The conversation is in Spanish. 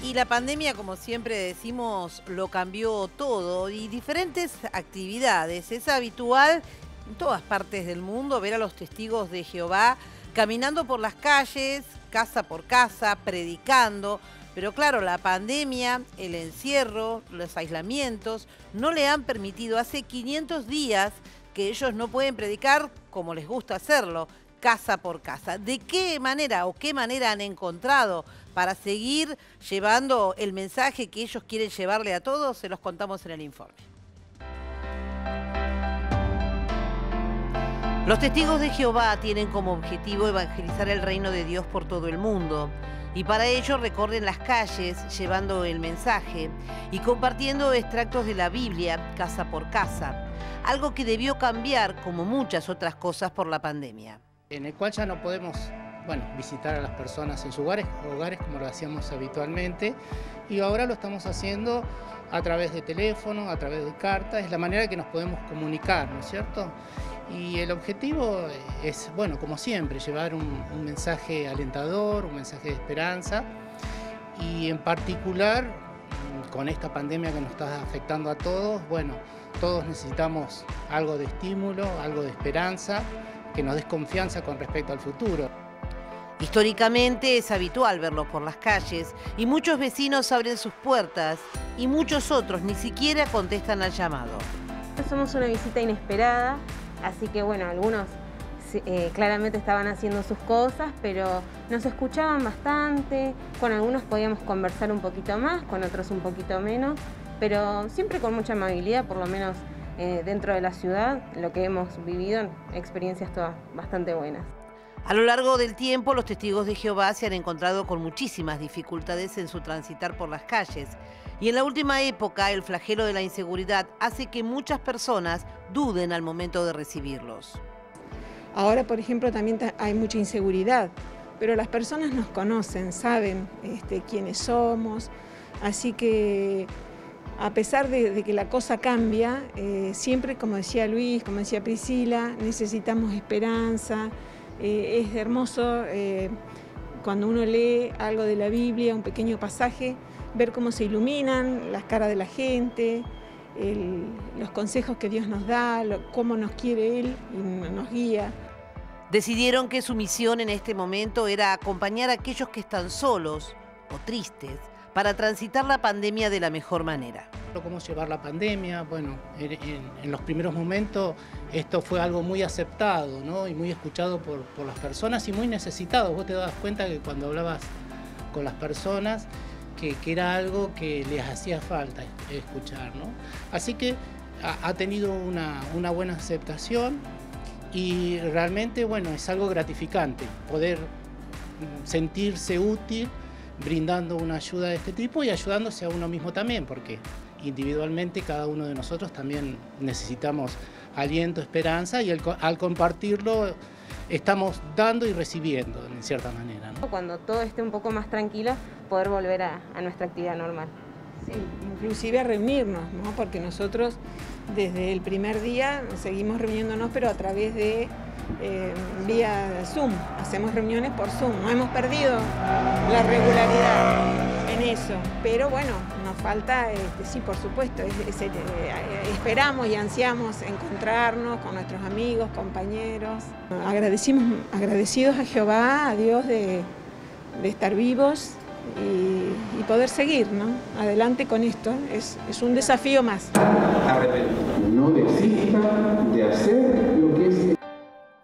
Y la pandemia, como siempre decimos, lo cambió todo y diferentes actividades. Es habitual en todas partes del mundo ver a los testigos de Jehová caminando por las calles, casa por casa, predicando. Pero claro, la pandemia, el encierro, los aislamientos no le han permitido. Hace 500 días que ellos no pueden predicar como les gusta hacerlo, casa por casa. ¿De qué manera o qué manera han encontrado para seguir llevando el mensaje que ellos quieren llevarle a todos? Se los contamos en el informe. Los testigos de Jehová tienen como objetivo evangelizar el reino de Dios por todo el mundo. Y para ello recorren las calles llevando el mensaje y compartiendo extractos de la Biblia casa por casa. Algo que debió cambiar, como muchas otras cosas, por la pandemia. En el cual ya no podemos, visitar a las personas en sus hogares como lo hacíamos habitualmente, y ahora lo estamos haciendo a través de teléfono, a través de cartas. Es la manera que nos podemos comunicar, ¿no es cierto? Y el objetivo es, como siempre, llevar un mensaje alentador, un mensaje de esperanza, y en particular con esta pandemia que nos está afectando a todos, todos necesitamos algo de estímulo, algo de esperanza, que nos des confianza con respecto al futuro. Históricamente es habitual verlos por las calles y muchos vecinos abren sus puertas y muchos otros ni siquiera contestan al llamado. Somos una visita inesperada, así que algunos claramente estaban haciendo sus cosas, pero nos escuchaban bastante. Con algunos podíamos conversar un poquito más, con otros un poquito menos, pero siempre con mucha amabilidad, por lo menos dentro de la ciudad, lo que hemos vivido, experiencias todas bastante buenas. A lo largo del tiempo, los testigos de Jehová se han encontrado con muchísimas dificultades en su transitar por las calles. Y en la última época, el flagelo de la inseguridad hace que muchas personas duden al momento de recibirlos. Ahora, por ejemplo, también hay mucha inseguridad, pero las personas nos conocen, saben quiénes somos, así que a pesar de que la cosa cambia, siempre, como decía Luis, como decía Priscila, necesitamos esperanza. Es hermoso cuando uno lee algo de la Biblia, un pequeño pasaje, ver cómo se iluminan las caras de la gente, los consejos que Dios nos da, cómo nos quiere Él y nos guía. Decidieron que su misión en este momento era acompañar a aquellos que están solos o tristes para transitar la pandemia de la mejor manera. ¿Cómo llevar la pandemia? En los primeros momentos esto fue algo muy aceptado, ¿no? Y muy escuchado por las personas y muy necesitado. Vos te das cuenta que cuando hablabas con las personas que era algo que les hacía falta escuchar, ¿no? Así que ha tenido una buena aceptación y realmente es algo gratificante poder sentirse útil brindando una ayuda de este tipo y ayudándose a uno mismo también, porque individualmente cada uno de nosotros también necesitamos aliento, esperanza, y al compartirlo estamos dando y recibiendo en cierta manera, ¿no? Cuando todo esté un poco más tranquilo, poder volver a nuestra actividad normal. Sí, inclusive a reunirnos, ¿no? Porque nosotros desde el primer día seguimos reuniéndonos, pero a través de vía Zoom. Hacemos reuniones por Zoom. No hemos perdido la regularidad en eso, pero nos falta, sí, por supuesto, esperamos y ansiamos encontrarnos con nuestros amigos, compañeros. Agradecidos a Jehová, a Dios de estar vivos y poder seguir, ¿no? Adelante con esto, es un desafío más. No desista de hacer